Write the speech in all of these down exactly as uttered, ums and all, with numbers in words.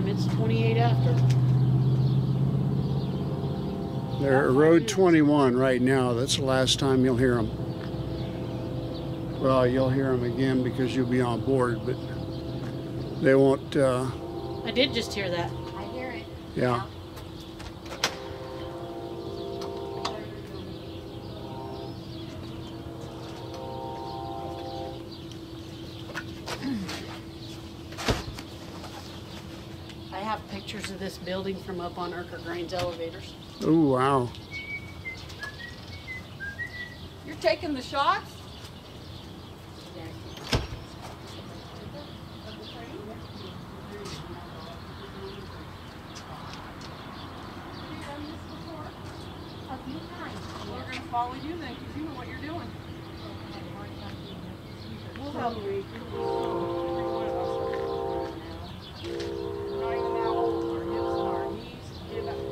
It's twenty-eight after. They're at Road twenty-one right now. That's the last time you'll hear them. Well, you'll hear them again because you'll be on board, but they won't. Uh, I did just hear that. I hear it. yeah. I have pictures of this building from up on Urquhart Grain's elevators. Oh, wow. You're taking the shots? We're going to follow you then, because you know what you're doing. We'll help you. Not even that old. Our hips and our knees give up.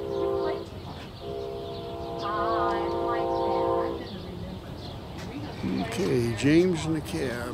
Okay, James in the cab.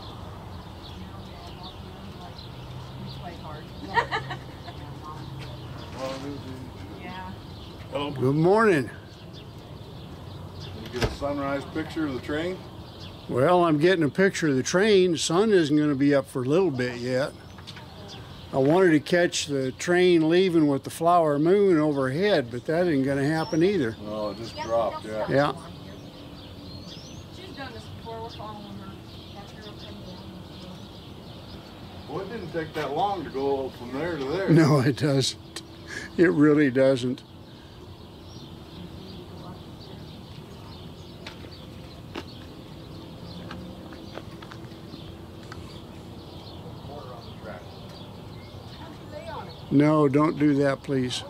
Yeah. Hello. Good morning. Can you get a sunrise picture of the train? Well, I'm getting a picture of the train. The sun isn't going to be up for a little bit yet. I wanted to catch the train leaving with the flower moon overhead, but that isn't going to happen either. No, it just dropped, yeah. Yeah. She's done this before. We're following her. Well, it didn't take that long to go from there to there. No, it doesn't. It really doesn't. No, don't do that, please.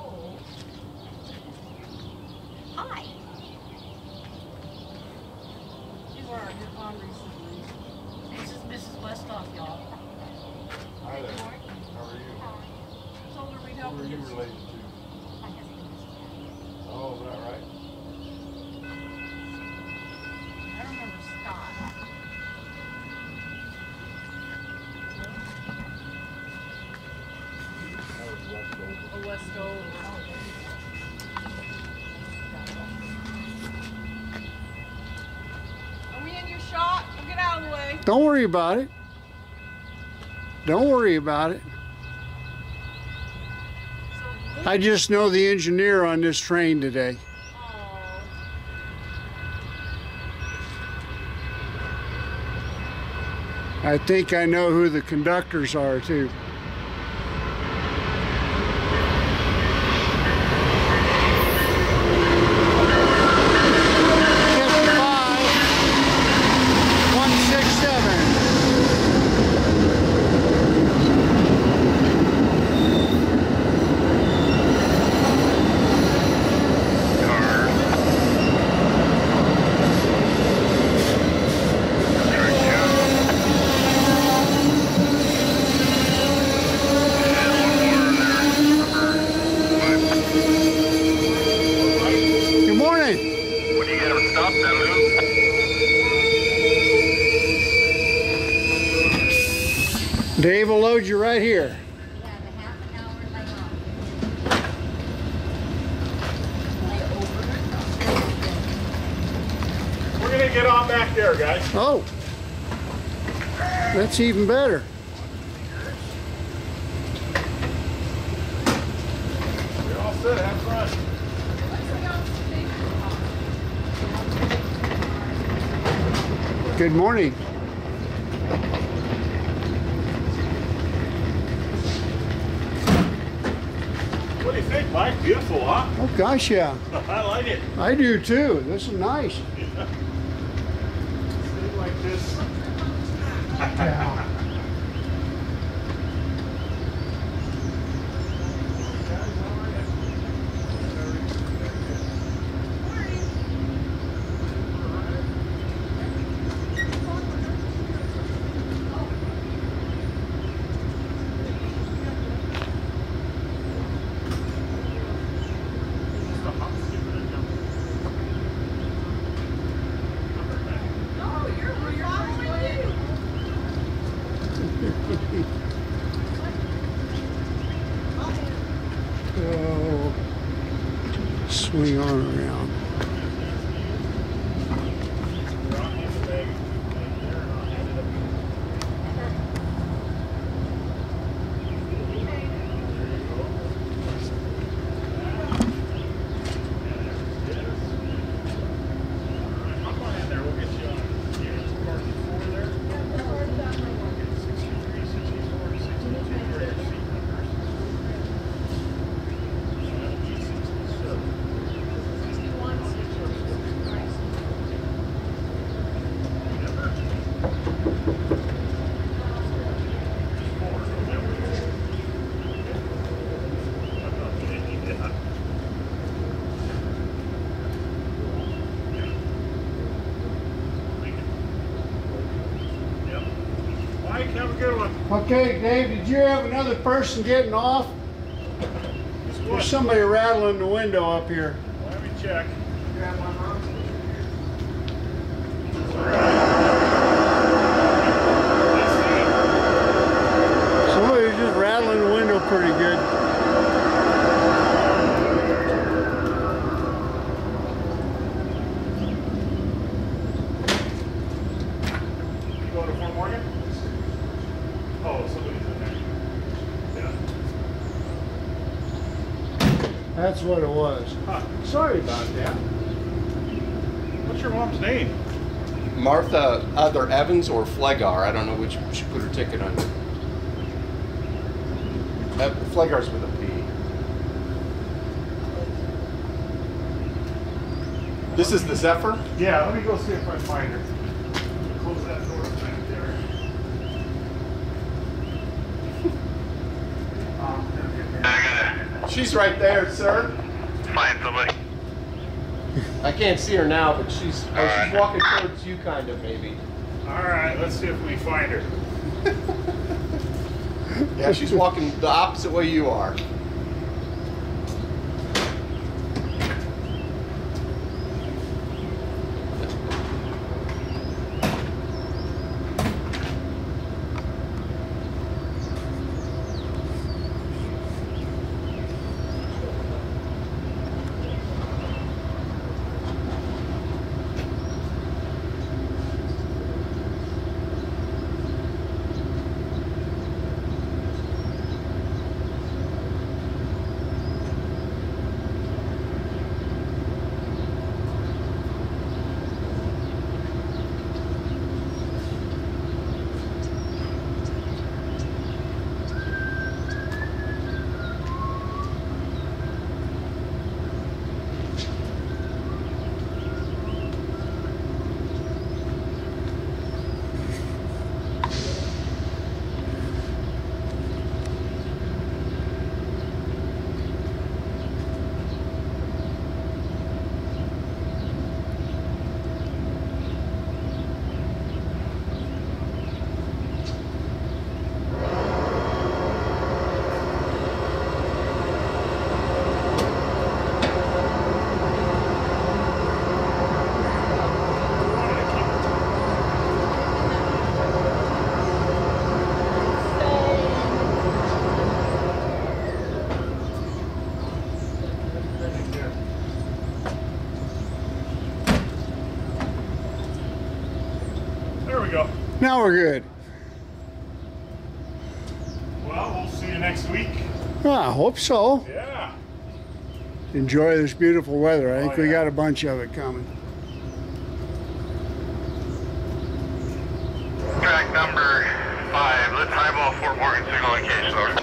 Hi. These are our hip on recently. This is Missus Westoff, y'all. Hi there. How are you? Told her we'd help Who are her. you related to? Oh, is that right? I remember Scott. A Westo. Are we in your shot? We'll get out of the way. Don't worry about it. Don't worry about it. I just know the engineer on this train today. Oh. I think I know who the conductors are too. Dave will load you right here. We're going to get on back there, guys. Oh, that's even better. You're all set. Have fun. Good morning. What do you think, Mike? Beautiful, huh? Oh gosh, yeah. I like it. I do too. This is nice. Yeah. Stay like this. Yeah. swing on around. Okay, Dave, did you have another person getting off? There's somebody rattling the window up here. Let me check. Somebody's just rattling the window pretty good. You going to Fort Morgan? Oh, somebody's in there. Yeah. That's what it was. Huh. Sorry about that. What's your mom's name? Martha, either Evans or Flegar. I don't know which she put her ticket on. Uh, Flegar's with a P. This is the Zephyr? Yeah, let me go see if I find her. Close that door back there. She's right there, sir. Find somebody. I can't see her now, but she's oh, she's walking towards you, kind of, maybe. All right, let's see if we find her. Yeah, she's walking the opposite way you are. Now we're good. Well, we'll see you next week. I hope so. Yeah. Enjoy this beautiful weather. I think oh, yeah. we got a bunch of it coming. Track number five. Let's highball Fort Morgan signal location. Over.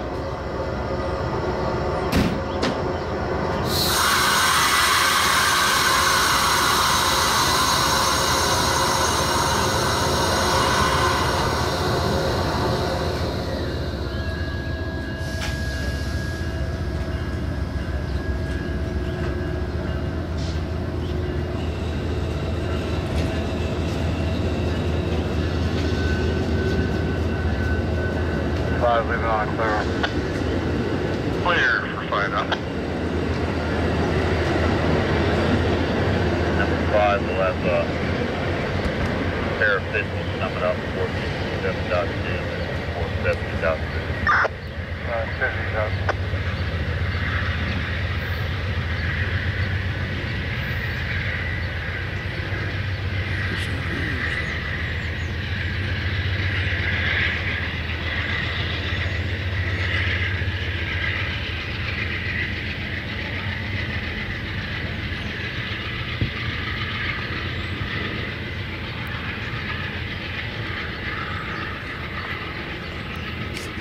Five, leaving on clear. Clear for five, huh? Number five, we'll have a uh, pair of officials coming up, four sixty-seven point two and four seventy point three. Uh, seventy point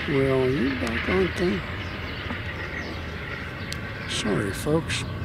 Well, you doggone thing. Sorry, folks.